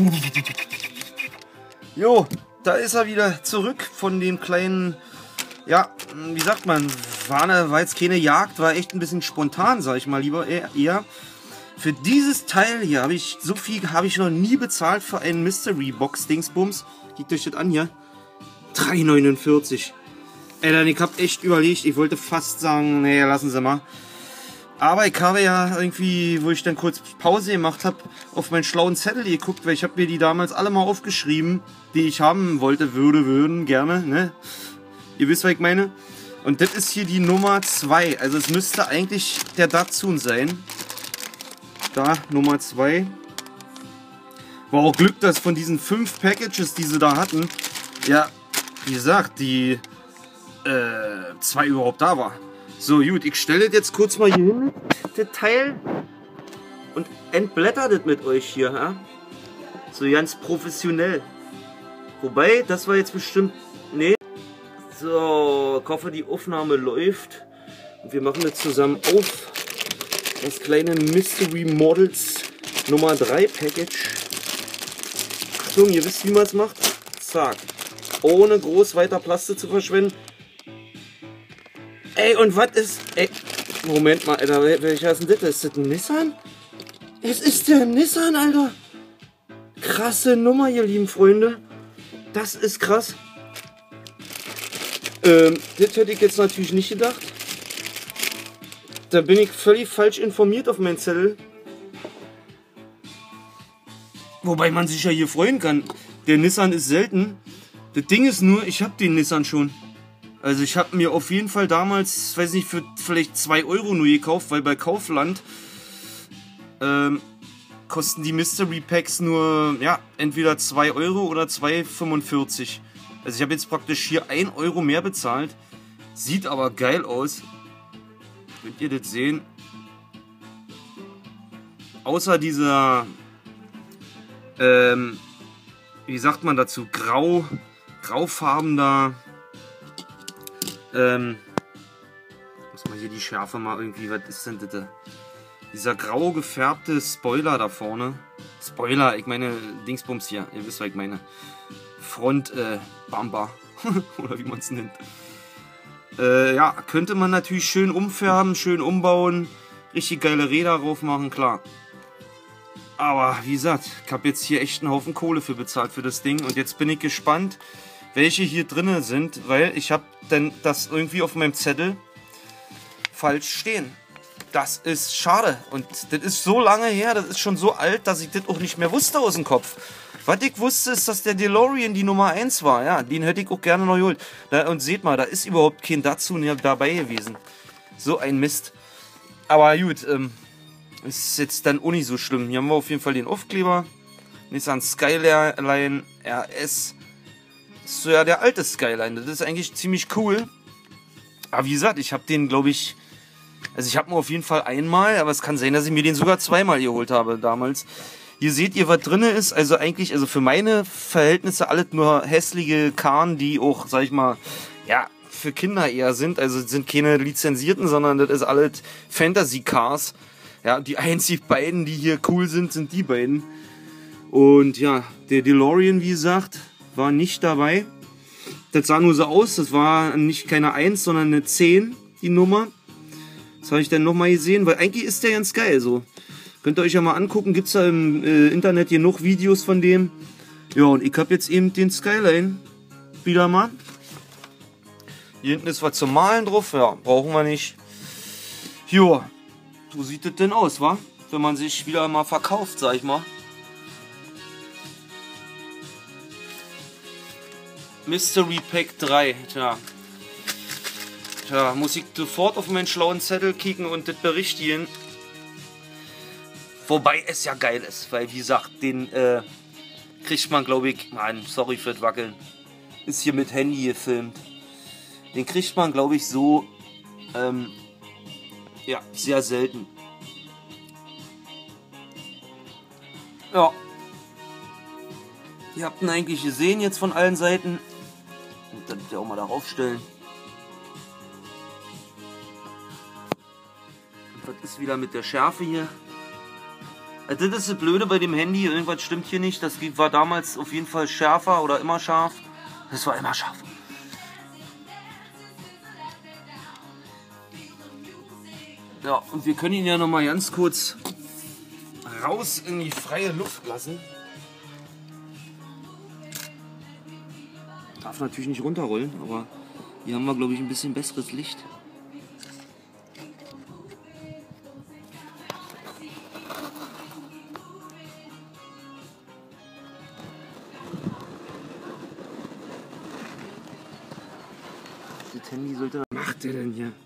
Jo, da ist er wieder zurück von dem kleinen, ja, wie sagt man, war jetzt keine Jagd, war echt ein bisschen spontan, sag ich mal lieber eher. Für dieses Teil hier habe ich, so viel habe ich noch nie bezahlt für einen Mystery Box Dingsbums. Guckt euch das an hier. 3,49. Ey, ich habe echt überlegt, ich wollte fast sagen, nee, lassen Sie mal. Aber ich habe ja irgendwie, wo ich dann kurz Pause gemacht habe, auf meinen schlauen Zettel geguckt, weil ich habe mir die damals alle mal aufgeschrieben, die ich haben wollte, würden, gerne, ne? Ihr wisst, was ich meine. Und das ist hier die Nummer 2. Also es müsste eigentlich der Datsun sein. Da, Nummer 2. War auch Glück, dass von diesen 5 Packages, die sie da hatten, ja, wie gesagt, die 2 überhaupt da war. So, gut, ich stelle das jetzt kurz mal hier hin, das Teil, und entblätter das mit euch hier, ja? So ganz professionell. Wobei, das war jetzt bestimmt, nee. So, ich hoffe, die Aufnahme läuft. Und wir machen das zusammen auf. Das kleine Mystery Models Nummer 3 Package. Achtung, ihr wisst, wie man es macht. Zack. Ohne groß weiter Plastik zu verschwenden. Ey, und was ist... Ey, Moment mal, Alter, welcher ist denn das? Ist das ein Nissan? Es ist der Nissan, Alter. Krasse Nummer, ihr lieben Freunde. Das ist krass. Das hätte ich jetzt natürlich nicht gedacht. Da bin ich völlig falsch informiert auf meinen Zettel. Wobei man sich ja hier freuen kann. Der Nissan ist selten. Das Ding ist nur, ich habe den Nissan schon. Also ich habe mir auf jeden Fall damals, weiß nicht, für vielleicht 2 Euro nur gekauft, weil bei Kaufland kosten die Mystery Packs nur, ja, entweder 2 Euro oder 2,45. Also ich habe jetzt praktisch hier 1 Euro mehr bezahlt. Sieht aber geil aus. Könnt ihr das sehen? Außer dieser, wie sagt man dazu, graufarbener, muss man hier die Schärfe mal irgendwie, was ist denn das? Dieser grau gefärbte Spoiler da vorne. Spoiler, ich meine Dingsbums hier, ihr wisst, was ich meine. Front Bumper oder wie man es nennt. Ja, könnte man natürlich schön umfärben, schön umbauen, richtig geile Räder drauf machen, klar. Aber wie gesagt, ich habe jetzt hier echt einen Haufen Kohle für bezahlt für das Ding und jetzt bin ich gespannt, welche hier drinnen sind, weil ich habe dann das irgendwie auf meinem Zettel falsch stehen. Das ist schade und das ist so lange her, das ist schon so alt, dass ich das auch nicht mehr wusste aus dem Kopf. Was ich wusste, ist, dass der DeLorean die Nummer 1 war. Ja, den hätte ich auch gerne noch geholt. Und seht mal, da ist überhaupt kein Datsun dabei gewesen. So ein Mist. Aber gut, ist jetzt dann auch nicht so schlimm. Hier haben wir auf jeden Fall den Aufkleber. Nissan Skyline RS. Das ist so ja der alte Skyline. Das ist eigentlich ziemlich cool. Aber wie gesagt, ich habe den, glaube ich... Also ich habe ihn auf jeden Fall einmal, aber es kann sein, dass ich mir den sogar zweimal geholt habe damals. Hier seht ihr, was drin ist. Also eigentlich, also für meine Verhältnisse alles nur hässliche Karren, die auch, sag ich mal, ja, für Kinder eher sind. Also sind keine lizenzierten, sondern das ist alles Fantasy-Cars. Ja, die einzig beiden, die hier cool sind, sind die beiden. Und ja, der DeLorean, wie gesagt, war nicht dabei. Das sah nur so aus. Das war nicht keine 1, sondern eine 10, die Nummer. Das habe ich dann nochmal gesehen, weil eigentlich ist der ganz geil so. Könnt ihr euch ja mal angucken, gibt es da im Internet genug Videos von dem. Ja, und ich habe jetzt eben den Skyline wieder mal. Hier hinten ist was zum Malen drauf, ja, brauchen wir nicht. Jo, so sieht das denn aus, wa? Wenn man sich wieder mal verkauft, sag ich mal. Mystery Pack 3, tja. Tja, muss ich sofort auf meinen schlauen Zettel kicken und das berichtigen. Wobei es ja geil ist, weil wie gesagt, den kriegt man, glaube ich, nein, sorry für das Wackeln, ist hier mit Handy gefilmt. Den kriegt man, glaube ich, so, ja, sehr selten. Ja. Ihr habt ihn eigentlich gesehen jetzt von allen Seiten. Und dann auch mal darauf stellen. Und was ist wieder mit der Schärfe hier? Das ist das Blöde bei dem Handy, irgendwas stimmt hier nicht. Das war damals auf jeden Fall schärfer oder immer scharf. Das war immer scharf. Ja, und wir können ihn ja noch mal ganz kurz raus in die freie Luft lassen. Darf natürlich nicht runterrollen, aber hier haben wir, glaube ich, ein bisschen besseres Licht. Das Handy sollte... Was macht der denn hier?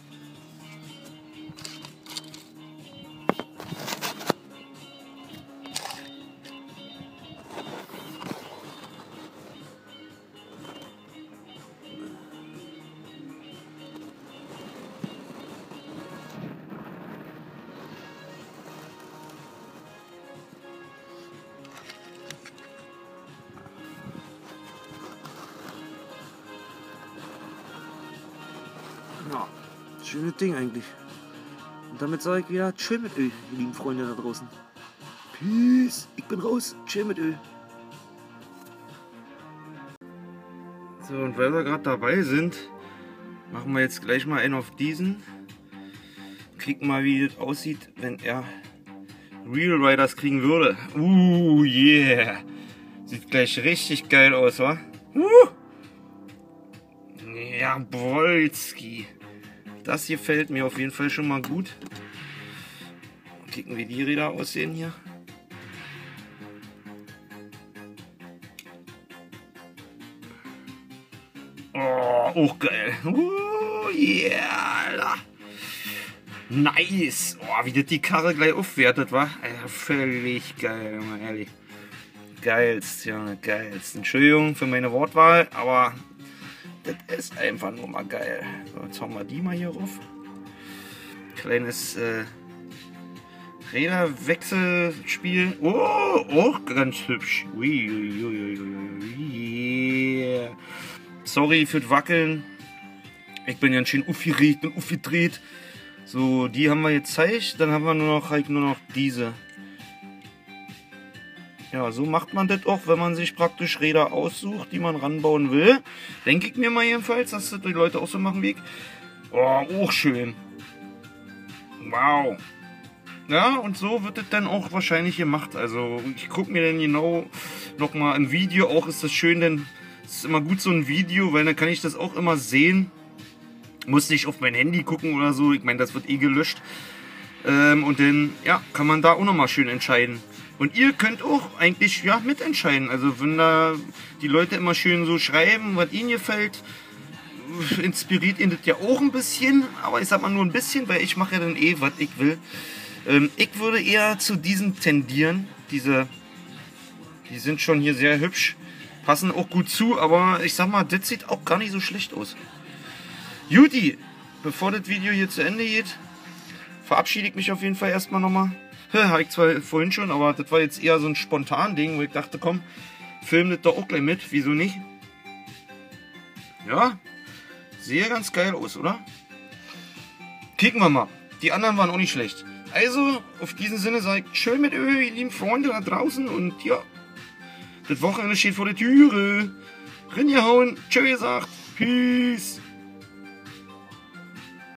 Ja, schönes Ding eigentlich. Und damit sage ich wieder, chill mit Öl, ihr lieben Freunde da draußen. Peace, ich bin raus, chill mit Öl. So, und weil wir gerade dabei sind, machen wir jetzt gleich mal einen auf diesen. Kriegen mal, wie das aussieht, wenn er Real Riders kriegen würde. Yeah. Sieht gleich richtig geil aus, wa? Jawollski. Das gefällt mir auf jeden Fall schon mal gut. Gucken, wie die Räder aussehen hier. Oh, auch geil. Yeah. Nice. Oh, wie das die Karre gleich aufwertet, wa? Völlig geil, mal ehrlich. Geilst, Junge, geilst. Entschuldigung für meine Wortwahl, aber das ist einfach nur mal geil. So, jetzt hauen wir die mal hier rauf. Kleines Räderwechselspiel. Oh, auch ganz hübsch. Yeah. Sorry für das Wackeln. Ich bin ganz schön aufgeregt und aufgedreht. So, die haben wir jetzt gezeigt. Dann haben wir nur noch diese. Ja, so macht man das auch, wenn man sich praktisch Räder aussucht, die man ranbauen will. Denke ich mir mal jedenfalls, dass das die Leute auch so machen wie ich. Oh, auch schön. Wow. Ja, und so wird es dann auch wahrscheinlich gemacht. Also ich gucke mir dann genau nochmal ein Video. Auch ist das schön, denn es ist immer gut so ein Video, weil dann kann ich das auch immer sehen. Muss nicht auf mein Handy gucken oder so. Ich meine, das wird eh gelöscht. Und dann ja, kann man da auch nochmal schön entscheiden. Und ihr könnt auch eigentlich ja, mitentscheiden. Also wenn da die Leute immer schön so schreiben, was ihnen gefällt, inspiriert ihn das ja auch ein bisschen. Aber ich sag mal nur ein bisschen, weil ich mache ja dann eh, was ich will. Ich würde eher zu diesen tendieren. Die sind schon hier sehr hübsch. Passen auch gut zu, aber ich sag mal, das sieht auch gar nicht so schlecht aus. Juti, bevor das Video hier zu Ende geht, verabschiede ich mich auf jeden Fall erstmal nochmal. Habe ich zwar vorhin schon, aber das war jetzt eher so ein spontan Ding, wo ich dachte, komm, film das doch auch gleich mit, wieso nicht? Ja, sehe ganz geil aus, oder? Kicken wir mal. Die anderen waren auch nicht schlecht. Also, auf diesen Sinne sage ich, schön mit Öl, ihr lieben Freunde da draußen und ja, das Wochenende steht vor der Türe. Ringehauen, tschö gesagt, peace.